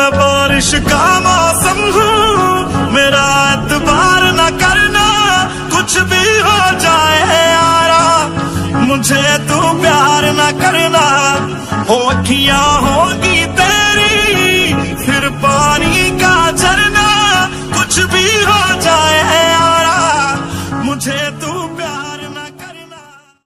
मैं बारिश का मौसम हूँ, मेरा एतबार न करना, कुछ भी हो जाए यारा, मुझे तू प्यार न करना। हो अखियां होगी तेरी, फिर पानी का झरना, कुछ भी हो